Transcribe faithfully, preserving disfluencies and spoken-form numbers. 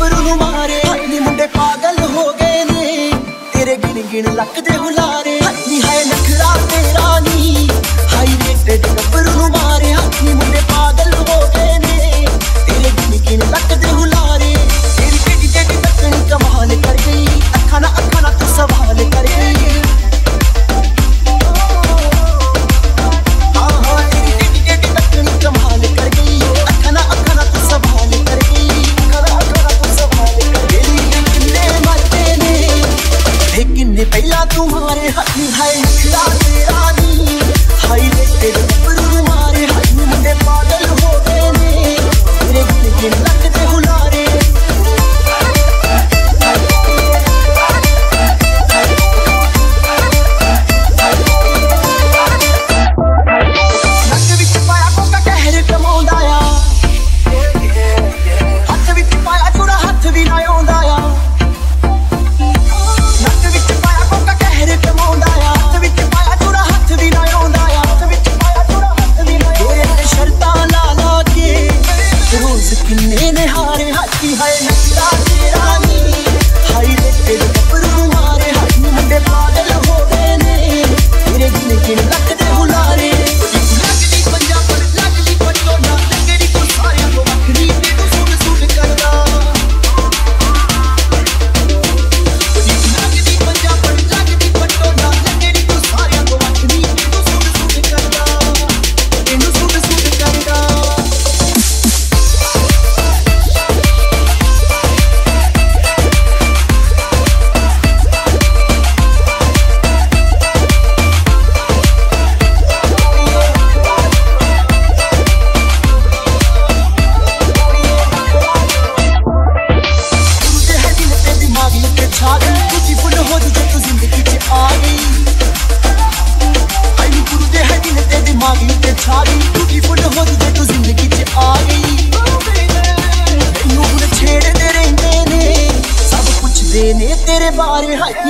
गबरू नू मारे नी मुंडे पागल हो गए ने तेरे गिन गिन लक दे हुलारे नी हाय नखरा तेरा नी हाय रे तेरे गबरू नू मारे नी मुंडे पागल हो गए ने तेरे गिन गिन लक दे हुलारे तेरी टेडी टेडी तकनी कमाल कर गई अखा ना अखा ना तू सवाल कर गई पहला तुम्हारे हाथी हाय नखरा तेरा नी हाय रे तेरे गबरू मारे हाय मुंडे पागल हो गए ने तेरे गिन गिन लक दे हुलारे नक विच पाया कोका कहर कमाउंदा आ हत्थ विच पाया चूड़ा हत्थ भी ना आउंदा आ किन्ने ने हारे हाथी हाय नखरा तेरा नी हाय रे तेरे गबरू मारे हाय मुंडे पागल हो गए ने तेरे गिन गिन लक दे हुलारे लगदी पंजाब पर लगदी पटोला लगड़ी को सारियां को वखरी तेनू सूट सूट करदा लगदी पंजाब पर लगदी पटोला लगड़ी को सारियां को वखरी तेनू सूट सूट करदा तेनू सूट सूट करदा तेरे बारे हाय